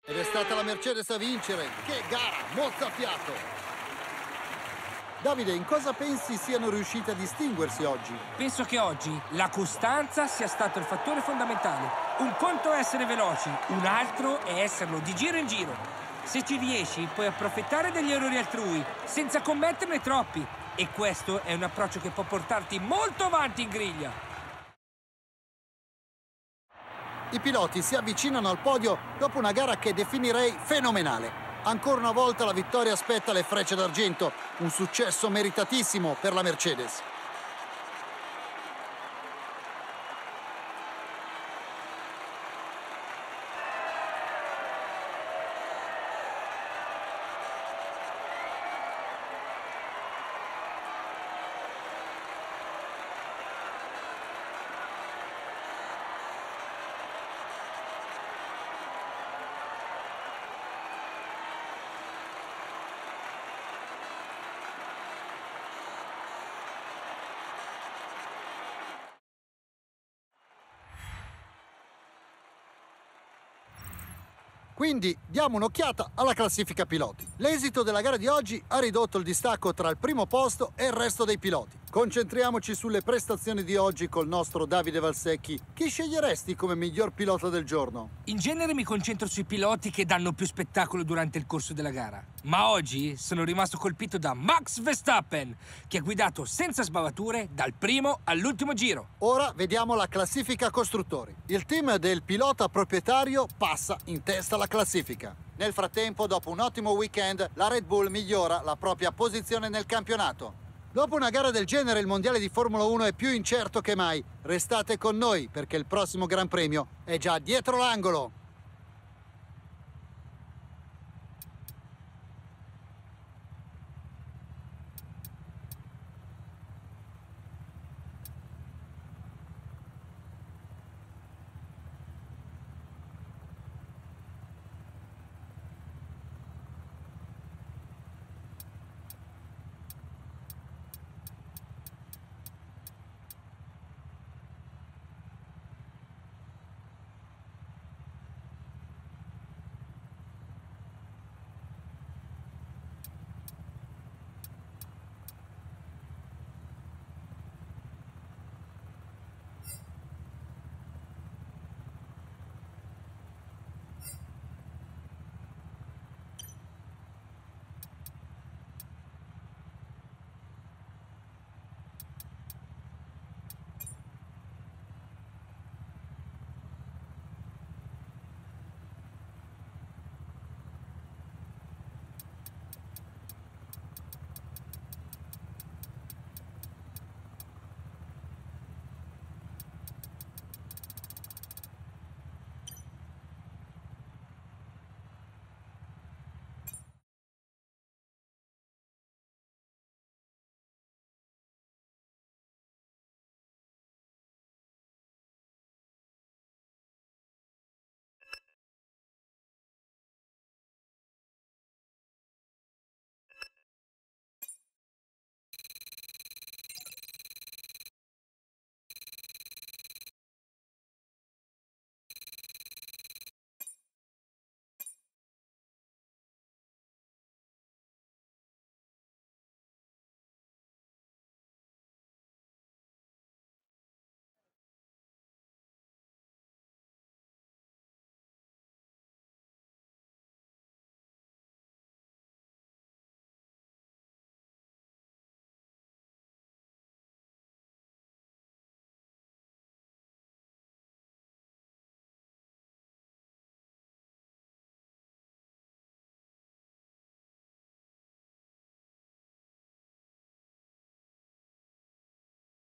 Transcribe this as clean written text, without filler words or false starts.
Ed è stata la Mercedes a vincere. Che gara, mozzafiato! Davide, in cosa pensi siano riusciti a distinguersi oggi? Penso che oggi la costanza sia stato il fattore fondamentale. Un conto è essere veloci, un altro è esserlo di giro in giro. Se ci riesci, puoi approfittare degli errori altrui, senza commetterne troppi. E questo è un approccio che può portarti molto avanti in griglia. I piloti si avvicinano al podio dopo una gara che definirei fenomenale. Ancora una volta la vittoria aspetta le Frecce d'Argento, un successo meritatissimo per la Mercedes. Quindi diamo un'occhiata alla classifica piloti. L'esito della gara di oggi ha ridotto il distacco tra il primo posto e il resto dei piloti. Concentriamoci sulle prestazioni di oggi col nostro Davide Valsecchi. Chi sceglieresti come miglior pilota del giorno? In genere mi concentro sui piloti che danno più spettacolo durante il corso della gara. Ma oggi sono rimasto colpito da Max Verstappen, che ha guidato senza sbavature dal primo all'ultimo giro. Ora vediamo la classifica costruttori. Il team del pilota proprietario passa in testa alla classifica. Nel frattempo, dopo un ottimo weekend, la Red Bull migliora la propria posizione nel campionato. Dopo una gara del genere, il mondiale di Formula 1 è più incerto che mai. Restate con noi perché il prossimo Gran Premio è già dietro l'angolo.